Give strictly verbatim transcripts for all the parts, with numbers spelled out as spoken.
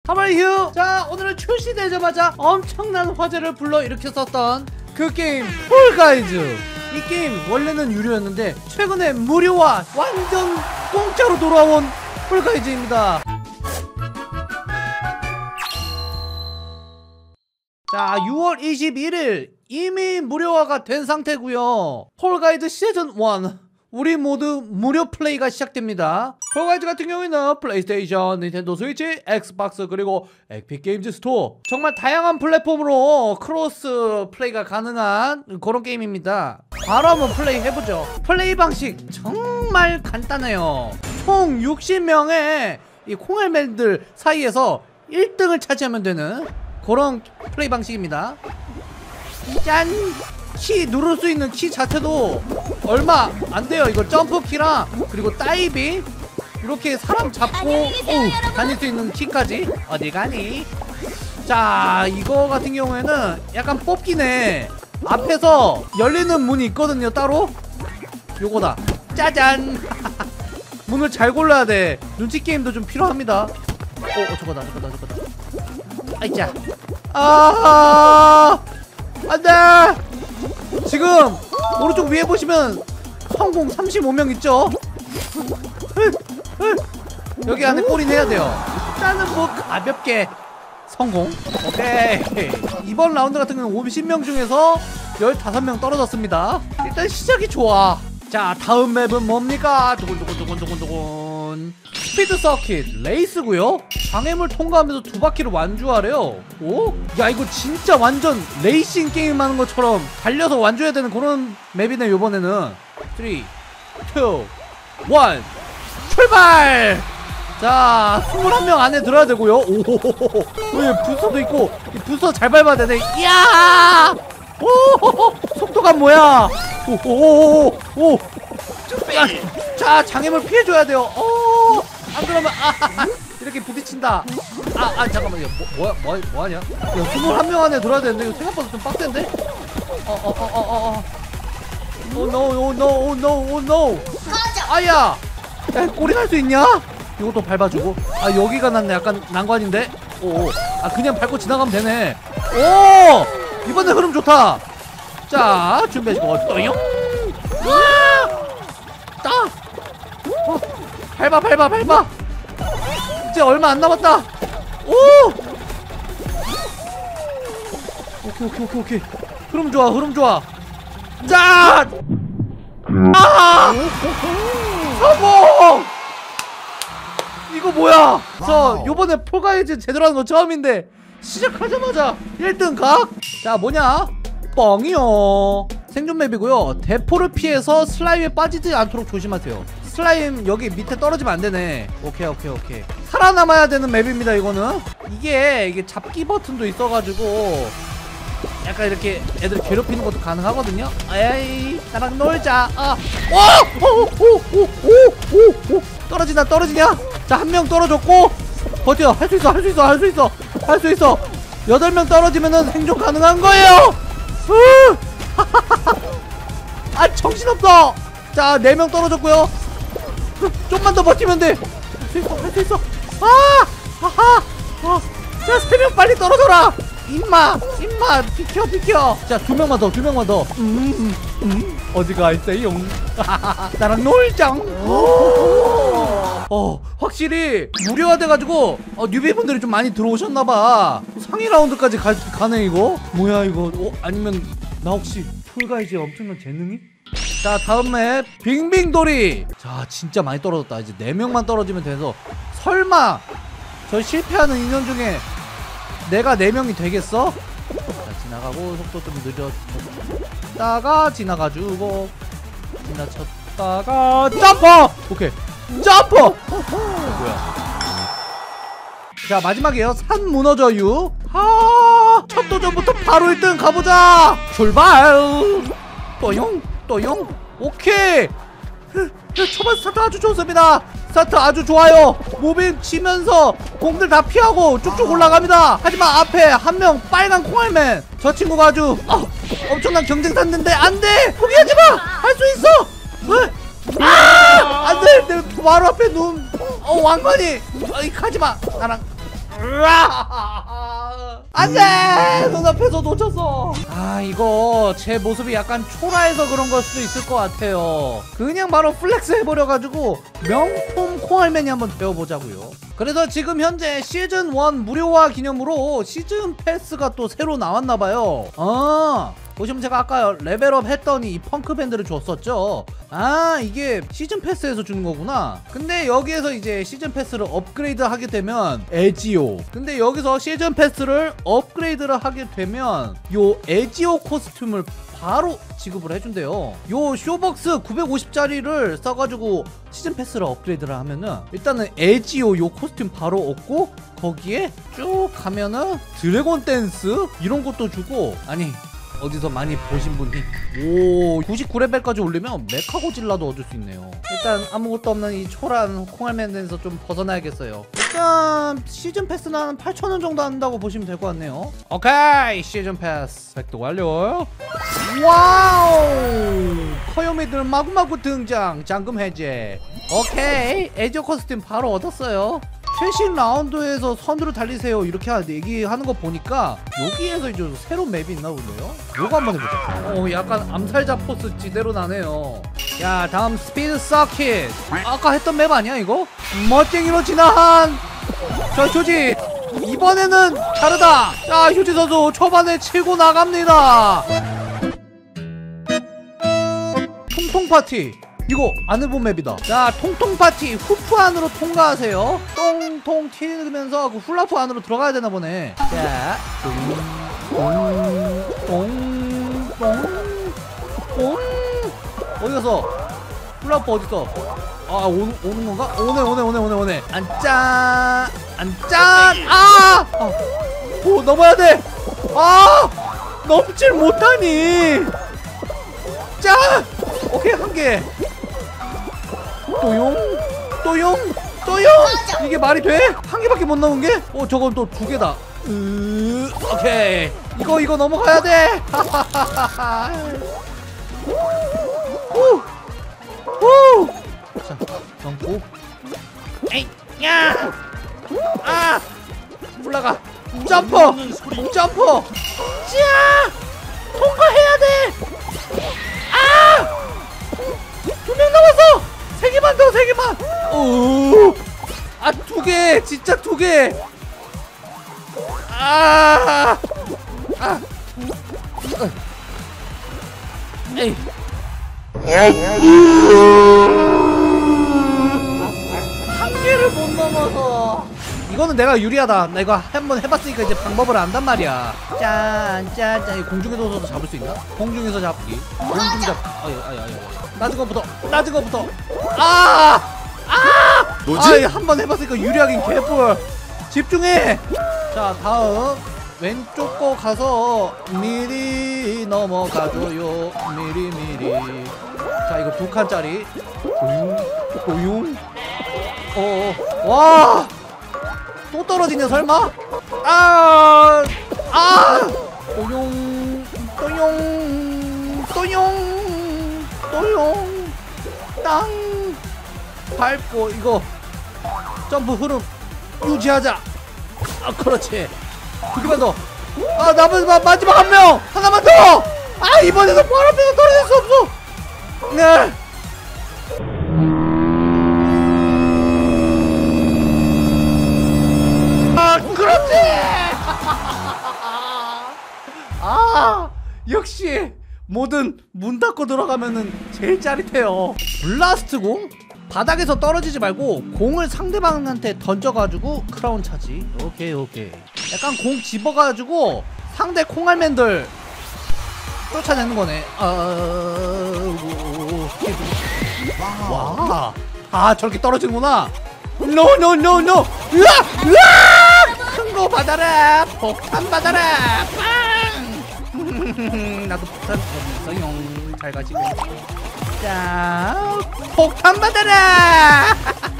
하바이휴. 자, 오늘은 출시되자마자 엄청난 화제를 불러일으켰었던 그 게임 폴가이즈. 이 게임 원래는 유료였는데 최근에 무료화 완전 공짜로 돌아온 폴가이즈입니다. 자, 유월 이십일일 이미 무료화가 된 상태고요. 폴가이즈 시즌 일 우리 모두 무료 플레이가 시작됩니다. 폴가이즈 같은 경우에는 플레이스테이션, 닌텐도 스위치, 엑스박스 그리고 에픽 게임즈 스토어 정말 다양한 플랫폼으로 크로스 플레이가 가능한 그런 게임입니다. 바로 한번 플레이 해보죠. 플레이 방식 정말 간단해요. 총 육십 명의 이 콩알맨들 사이에서 일 등을 차지하면 되는 그런 플레이 방식입니다. 짠! 키 누를 수 있는 키 자체도 얼마 안 돼요. 이거 점프 키랑 그리고 다이빙 이렇게 사람 잡고 오, 다닐 수 있는 키까지. 어디 가니? 자, 이거 같은 경우에는 약간 뽑기네. 앞에서 열리는 문이 있거든요, 따로. 요거다. 짜잔! 문을 잘 골라야 돼. 눈치 게임도 좀 필요합니다. 어, 어 저거다, 저거다, 저거다. 아이자. 아, 안돼. 지금 오른쪽 위에 보시면 성공 삼십오 명 있죠? 여기 안에 골인 해야 돼요. 일단은 뭐 가볍게 성공. 오케이. 이번 라운드 같은 경우는 오십 명 중에서 십오 명 떨어졌습니다. 일단 시작이 좋아. 자, 다음 맵은 뭡니까? 두근두근두근두근두근 스피드 서킷 레이스고요. 장애물 통과하면서 두 바퀴를 완주하래요. 오? 야, 이거 진짜 완전 레이싱 게임 하는 것처럼 달려서 완주해야 되는 그런 맵이네. 요번에는 삼, 이, 일 출발! 자, 이십일 명 안에 들어야 되고요. 오호호호. 왜 부스터도 있고 부스터 잘 밟아야 되네. 이야! 오, 속도감 뭐야? 오오오오. 자, 장애물 피해줘야 돼요. 오, 안 그러면 아, 이렇게 부딪힌다. 아, 아 잠깐만요. 뭐, 뭐야, 뭐, 뭐하냐? 야, 이십일 명 안에 들어야 되는데 이거 생각보다 좀 빡센데? 어, 어, 어, 어, 어, 어. 오, 노, 오, 노, 오, 노, 오, 노. 아야, 야, 꼬리 갈 수 있냐? 이것도 밟아주고. 아, 여기가 난 약간 난관인데. 오, 아, 그냥 밟고 지나가면 되네. 오. 이번에 흐름 좋다. 자, 준비하시고 또용. 따. 어, 밟아 밟아 밟아. 이제 얼마 안 남았다. 오. 오케이 오케이 오케이 오케이. 흐름 좋아 흐름 좋아. 자. 아. 성공. 이거 뭐야? 저 요번에 폴가이즈 제대로 하는 거 처음인데 시작하자마자 일 등 각? 자, 뭐냐? 뻥이요. 생존 맵이고요. 대포를 피해서 슬라임에 빠지지 않도록 조심하세요. 슬라임 여기 밑에 떨어지면 안 되네. 오케이 오케이 오케이. 살아남아야 되는 맵입니다. 이거는 이게 이게 잡기 버튼도 있어가지고 약간 이렇게 애들 괴롭히는 것도 가능하거든요. 에이, 나랑 놀자. 아, 오오오오오오오 떨어지나 떨어지냐? 자, 한 명 떨어졌고 버텨. 할 수 있어 할 수 있어 할 수 있어 할 수 있어. 여덟 명 떨어지면은 생존 가능한 거예요. 아, 정신없어. 자, 네 명 떨어졌고요. 좀만 더 버티면 돼. 할 수 있어 할 수 있어. 아, 하하. 아, 자, 세 명 빨리 떨어져라. 임마 임마 비켜 비켜. 자, 두 명만 더 두 명만 더. 음, 음, 음. 어디가 있어요? 나랑 놀자. 어, 확실히 무료화돼가지고 어, 뉴비분들이 좀 많이 들어오셨나봐. 상위 라운드까지 가, 가네 이거. 뭐야 이거. 어? 아니면 나 혹시 폴가이즈에 엄청난 재능이? 자, 다음 맵 빙빙돌이. 자, 진짜 많이 떨어졌다. 이제 네 명만 떨어지면 돼서 설마 저 실패하는 인원 중에 내가 네 명이 되겠어? 자, 지나가고 속도 좀 늦었다가 지나가주고 지나쳤다가 점프! 오케이 점프! 뭐야. 자, 마지막이에요. 산 무너져유. 아, 첫 도전부터 바로 일 등 가보자. 출발. 또용 또용. 오케이. 초반 스타트 아주 좋습니다. 스타트 아주 좋아요. 무빙 치면서 공들 다 피하고 쭉쭉 올라갑니다. 하지만 앞에 한 명 빨간 콩알맨, 저 친구가 아주 어, 엄청난 경쟁사인데 안돼. 포기하지마. 할 수 있어. 왜? 아! 안돼. 내 바로 앞에 눈. 어, 왕관이. 어이, 가지마. 나랑 으아! 안돼! 눈앞에서 놓쳤어. 아 이거 제 모습이 약간 초라해서 그런 걸 수도 있을 것 같아요. 그냥 바로 플렉스 해버려 가지고 명품 콩알맨이 한번 되어보자고요. 그래서 지금 현재 시즌 원 무료화 기념으로 시즌 패스가 또 새로 나왔나봐요. 아 보시면 제가 아까 레벨업 했더니 이 펑크밴드를 줬었죠. 아 이게 시즌 패스에서 주는 거구나. 근데 여기에서 이제 시즌 패스를 업그레이드 하게 되면 에지오, 근데 여기서 시즌 패스를 업그레이드를 하게 되면 요 에지오 코스튬을 바로 지급을 해준대요. 요 쇼벅스 구백오십 짜리를 써가지고 시즌 패스를 업그레이드를 하면은 일단은 에지오 요 코스튬 바로 얻고 거기에 쭉 가면은 드래곤 댄스 이런 것도 주고, 아니 어디서 많이 보신 분이 오 구십구 레벨까지 올리면 메카고질라도 얻을 수 있네요. 일단 아무것도 없는 이 초란 콩알맨에서 좀 벗어나야겠어요. 일단 시즌 패스는 한 팔천 원 정도 한다고 보시면 될 것 같네요. 오케이 시즌 패스 획득 완료. 와우 커요미들 마구마구 등장. 잠금 해제. 오케이 에지오 코스튬 바로 얻었어요. 최신 라운드에서 선두를 달리세요 이렇게 얘기하는 거 보니까 여기에서 이제 새로운 맵이 있나 본데요? 요거 한번 해보자. 어 약간 암살자 포스 지대로 나네요. 야 다음 스피드 서킷. 아까 했던 맵 아니야 이거? 멋쟁이로 진화한 저 휴지 이번에는 다르다. 자 휴지 선수 초반에 치고 나갑니다. 통통 파티 이거 안 해본 맵이다. 자 통통 파티 후프 안으로 통과하세요. 똥통 튀면서 그 훌라프 안으로 들어가야 되나 보네. 자 똥똥똥똥 어디 갔어? 훌라프 어디 있어? 아 오는 오는 건가? 오네 오네 오네 오네 오네. 안짠 안짠. 아! 아! 오 넘어야 돼. 아! 넘질 못하니. 짠! 오케이 한 개. 또용 또용 또용. 이게 말이 돼? 한 개밖에 못 넣은 게? 어 저건 또 두 개다. 으 오케이 이거 이거 넘어가야 돼. 후! 후! 자 넘고 에이 야! 아! 올라가 점퍼 점퍼 자! 통과해야 돼. 아! 두 명 남았어. 세 개만 더, 세 개만. 오, 아, 두 개, 진짜 두 개. 아, 아, 에이. 한 개를 못 넘어서. 이거는 내가 유리하다. 나 이거 한번 해봤으니까 이제 방법을 안단 말이야. 짠, 짠, 짠. 공중에서도 잡을 수 있나? 공중에서 잡기. 공중 잡기. 아유, 아유, 아유. 낮은 거부터, 낮은 거부터. 아! 아! 뭐지? 아, 한번 해봤으니까 유리하긴 개뿔. 집중해! 자, 다음. 왼쪽 거 가서 미리 넘어가줘요. 미리, 미리. 자, 이거 두 칸짜리. 고용, 고용. 어, 와! 또 떨어지냐, 설마? 아! 아! 또용, 또용, 또용. 또용 땅 밟고 이거 점프 흐름 유지하자. 아 그렇지. 두 개만 더. 아 남은 마, 마지막 한 명 하나만 더. 아 이번에도 바로 앞에서 떨어질 수 없어. 네. 아 그렇지. 아 역시 뭐든 문 닫고 들어가면은 제일 짜릿해요. 블라스트공? 바닥에서 떨어지지 말고 공을 상대방한테 던져가지고 크라운 차지. 오케이 오케이. 약간 공 집어가지고 상대 콩알맨들 쫓아내는 거네. 아... 와. 아 저렇게 떨어지는구나. 노 노 노 노. 으아! 으아! 큰 거 받아라. 폭탄 받아라. 빵! 나도 폭탄 없어용. 잘 가시고. 자, 폭탄 받아라!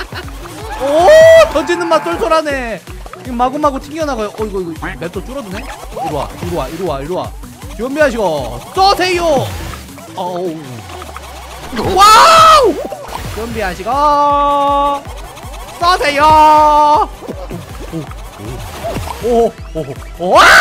오, 던지는 맛 쏠쏠하네. 이거 마구마구 튕겨나가요. 어, 이거, 이거, 맵도 줄어드네? 이리 와, 이리 와, 이리 와, 이리 와. 준비하시고, 쏘세요! 어우. 와우! 준비하시고, 쏘세요! 오, 오, 오. 오, 오, 오, 와!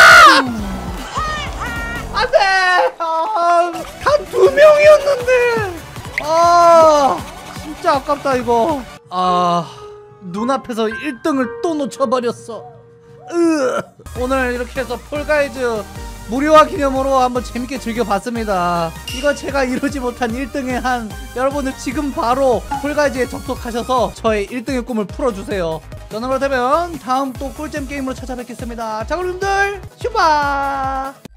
안 돼! 아, 단 두 명이었는데! 아, 진짜 아깝다, 이거. 아, 눈앞에서 일 등을 또 놓쳐버렸어. 으. 오늘 이렇게 해서 폴가이즈 무료화 기념으로 한번 재밌게 즐겨봤습니다. 이거 제가 이루지 못한 일 등의 한 여러분들 지금 바로 폴가이즈에 접속하셔서 저의 일 등의 꿈을 풀어주세요. 저는 그렇다면 다음 또 꿀잼 게임으로 찾아뵙겠습니다. 자, 그럼 여러분들 슈바.